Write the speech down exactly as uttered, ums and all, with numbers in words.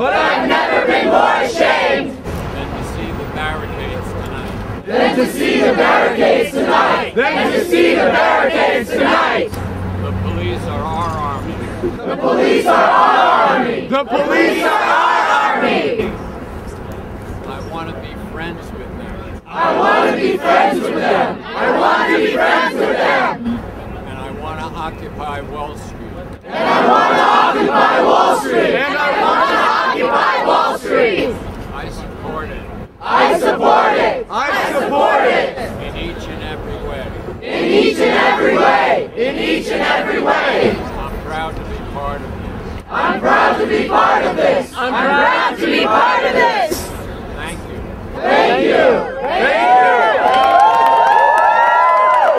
but I've never been more ashamed than to see the barricades tonight. Than to see the barricades tonight. Than to see the barricades tonight. The police are our army. The police are our army. The police are our army. I want to be friends with them. I want to be friends with them. I want to be friends with them. And I want to occupy Wall Street. And I want to occupy Wall Street. And I want to occupy Wall Street. I support it. I support it. I support it. In each and every way. In each and every way. In each and every way. I'm proud to be part of this. I'm proud to be part of this. I'm proud